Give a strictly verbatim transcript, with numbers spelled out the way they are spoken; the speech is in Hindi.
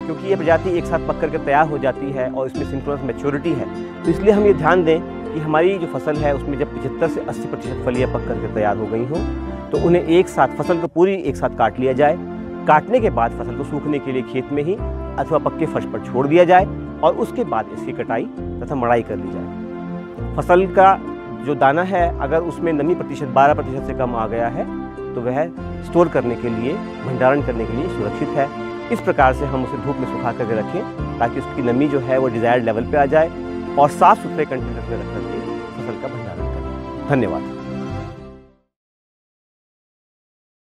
क्योंकि ये प्रजाति एक साथ पक करके तैयार हो जाती है और इसमें सिंक्रोनस मैच्योरिटी है। तो इसलिए हम ये ध्यान दें कि हमारी जो फसल है उसमें जब पचहत्तर से अस्सी प्रतिशत फलियाँ पक करके तैयार हो गई हों तो उन्हें एक साथ, फसल को पूरी एक साथ काट लिया जाए। काटने के बाद फसल को सूखने के लिए खेत में ही अथवा पक्के फर्श पर छोड़ दिया जाए और उसके बाद इसकी कटाई तथा मड़ाई कर ली जाए। फसल का जो दाना है अगर उसमें नमी प्रतिशत बारह प्रतिशत से कम आ गया है तो वह स्टोर करने के लिए, भंडारण करने के लिए सुरक्षित है। इस प्रकार से हम उसे धूप में सुखा करके रखें ताकि उसकी नमी जो है वो डिज़ायर्ड लेवल पे आ जाए और साफ़ सुथरे कंटेनर में रख करके फसल का भंडारण करें। धन्यवाद।